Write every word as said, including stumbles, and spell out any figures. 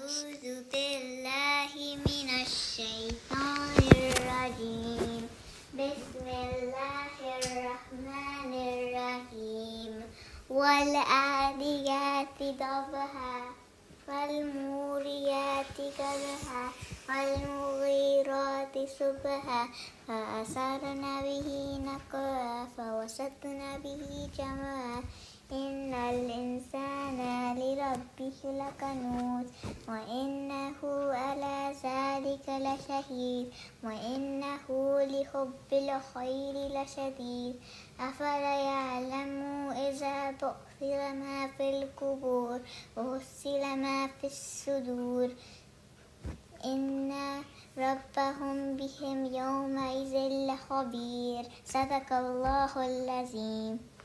أعوذ بالله من الشيطان الرجيم. بسم الله الرحمن الرحيم. والعاديات ضبحا فالموريات قدحا فالمغيرات صبحا فأثرن به نقعا فوسطن به جمعا إن الإنسان لربه لكنود وإنه على ذلك لشهيد وإنه لحب الخير لشديد أفلا يعلم إذا بعثر ما في القبور وحصل ما في الصدور إن ربهم بهم يومئذ لخبير. صدق الله العظيم.